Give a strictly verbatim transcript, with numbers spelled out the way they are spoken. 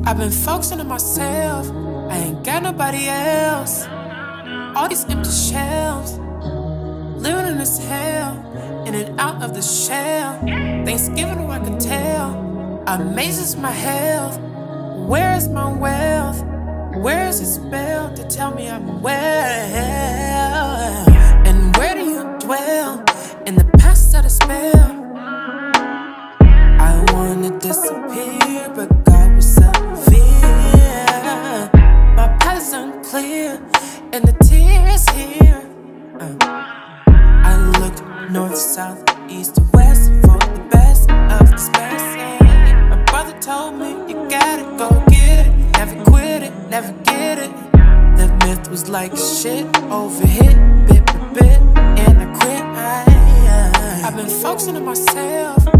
I've been focusing on myself, I ain't got nobody else. All these empty shells, living in this hell, in and out of the shell. Thanksgiving, who I can tell, amazes my health. Where is my wealth? Where is his spell to tell me I'm well? And where do you dwell? In the past of the spell. I wanna disappear, but God was severe. My path is unclear, and the tears here. uh. I looked north, south, east, west for the best of this best. My brother told me, you gotta go get it. Never quit it, never get it. The myth was like shit, overhit, bit by bit, and I quit. I, I've been focusing on myself,